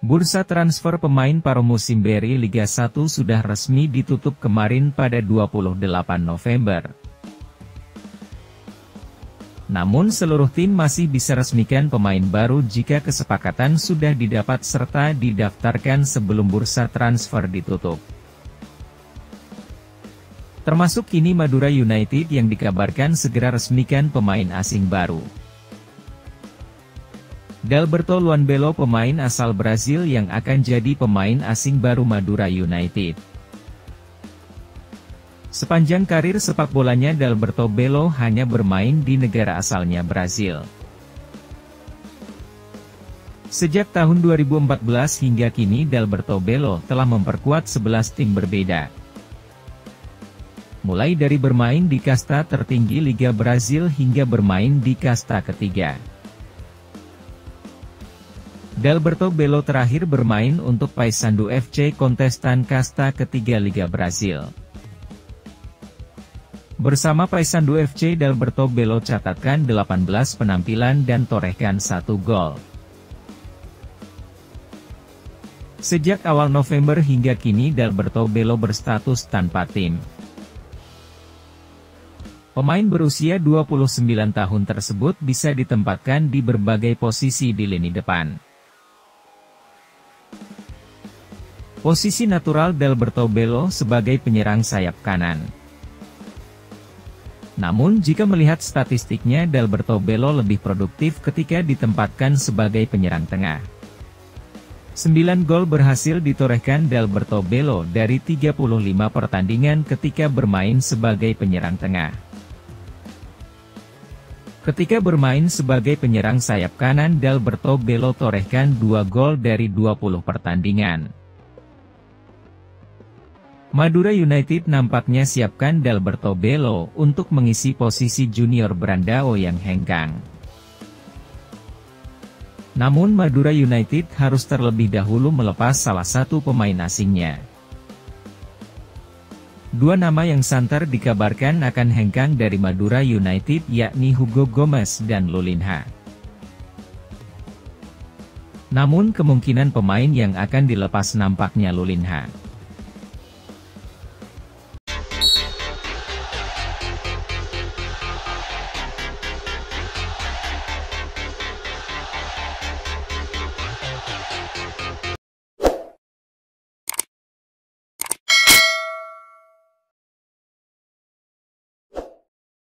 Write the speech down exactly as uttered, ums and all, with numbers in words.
Bursa transfer pemain paruh musim Beri Liga satu sudah resmi ditutup kemarin pada dua puluh delapan November. Namun seluruh tim masih bisa resmikan pemain baru jika kesepakatan sudah didapat serta didaftarkan sebelum bursa transfer ditutup. Termasuk kini Madura United yang dikabarkan segera resmikan pemain asing baru. Dalberto Luanbelo, pemain asal Brazil yang akan jadi pemain asing baru Madura United. Sepanjang karir sepak bolanya Dalberto Belo hanya bermain di negara asalnya Brazil. Sejak tahun dua ribu empat belas hingga kini Dalberto Belo telah memperkuat sebelas tim berbeda. Mulai dari bermain di kasta tertinggi Liga Brazil hingga bermain di kasta ketiga. Dalberto Belo terakhir bermain untuk Paysandu F C, kontestan kasta ketiga Liga Brazil. Bersama Paysandu F C, Dalberto Belo catatkan delapan belas penampilan dan torehkan satu gol. Sejak awal November hingga kini Dalberto Belo berstatus tanpa tim. Pemain berusia dua puluh sembilan tahun tersebut bisa ditempatkan di berbagai posisi di lini depan. Posisi natural Dalberto Belo sebagai penyerang sayap kanan. Namun jika melihat statistiknya Dalberto Belo lebih produktif ketika ditempatkan sebagai penyerang tengah. sembilan gol berhasil ditorehkan Dalberto Belo dari tiga puluh lima pertandingan ketika bermain sebagai penyerang tengah. Ketika bermain sebagai penyerang sayap kanan Dalberto Belo torehkan dua gol dari dua puluh pertandingan. Madura United nampaknya siapkan Dalberto Belo untuk mengisi posisi Junior Brandao yang hengkang. Namun Madura United harus terlebih dahulu melepas salah satu pemain asingnya. Dua nama yang santer dikabarkan akan hengkang dari Madura United yakni Hugo Gomez dan Lulinha. Namun kemungkinan pemain yang akan dilepas nampaknya Lulinha.